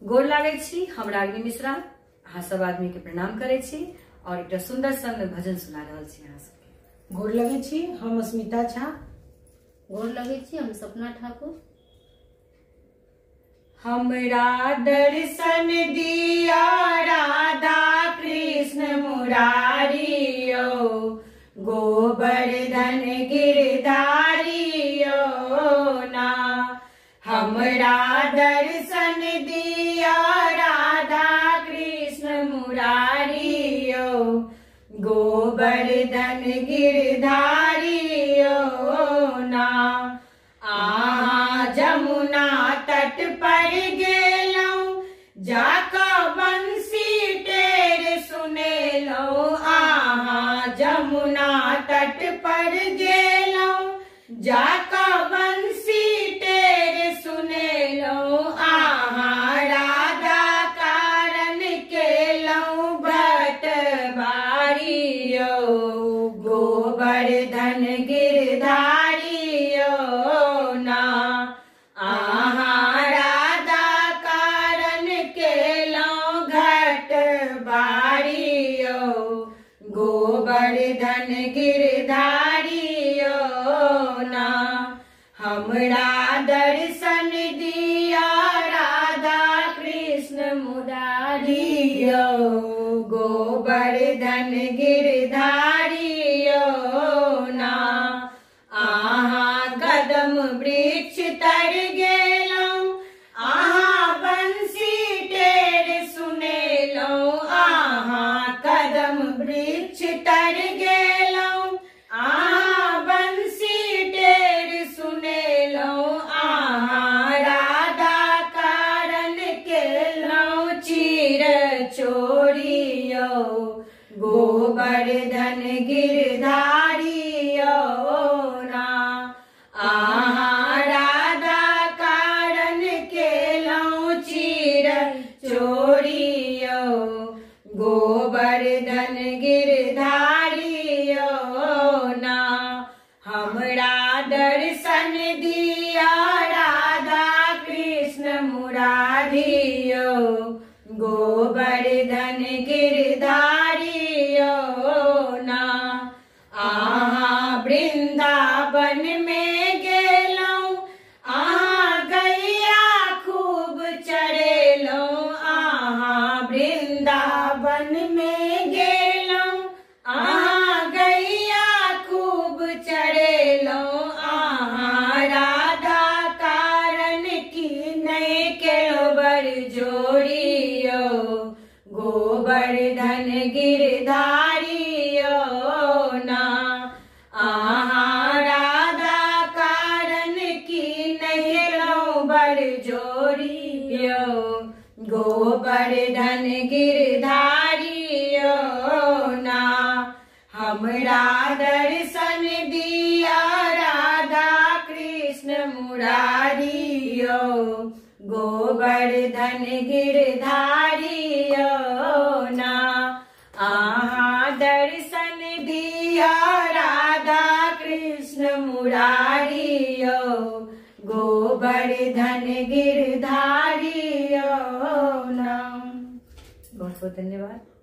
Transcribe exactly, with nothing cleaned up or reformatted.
गोर लागै छी। हम रागिनी मिश्रा अहाँ सब आदमी के प्रणाम करे छी और एक सुंदर सन भजन सुना रहल छी अहाँ सबके। गोर लगे छी। हम अस्मिता झा। गोर लगे छी। हम सपना ठाकुर। हमरा दर्शन दिया राधा कृष्ण मुरारी यो, गोवर्धन गिरधारी यो ना। हमरा दर्शन दिया राधा कृष्ण मुरारी यो, गोवर्धन गिरधारी यो ना। आहा जमुना तट पर गेलौं, जाका बंसी टेर सुनेलौं। आहा जमुना तट पर गेलौं, जाका बंसी टेर सुनेलौं। आहा राधा कारण केलौं बटवारी यो, गोवर्धन गिरधारी यो ना। आहा राधा कारण केलौं घटबारी यो, गोवर्धन गिरधारी यो ना। हमरा दर्शन दिया राधा कृष्ण मुरारी यो, गोवर्धन गिरधारी यो ना। आहा कदम वृक्ष तर गेलौं, आहा बंसी टेर सुनेलौं। आहा कदम वृक्ष तर गेलौं, आहा बंसी टेर सुनेलौं। आहा राधा कारण केलौं चीर चोरी यो, गोवर्धन गिरधारी यो ना। आहा राधा कारण केलौं चीर चोरी यो, गोवर्धन गिरधारी यो ना। हमरा दर्शन दिया राधा कृष्ण मुरारी यो, गोवर्धन गिरधारी यो ना। आहा वृंदावन में गेलौं, आहा गैया खूब चरेलौं। आहा वृंदावन में गेलौं, आहा गैया खूब चरेलौं। आहा राधा कारण की नहीं केलो बर जोड़ी यो, गोवर्धन गिरधारी यो ना। आहा राधा कारण की नहीं लो बर जोड़ी यो, गोवर्धन गिरधारी यो ना। हमरा दर्शन दिया राधा कृष्ण मुरारी यो, गोवर्धन गिरधारी यो ना। आहा दर्शन दिया राधा कृष्ण मुरारी यो, गोवर्धन गिरधारी यो ना। बहुत बहुत धन्यवाद।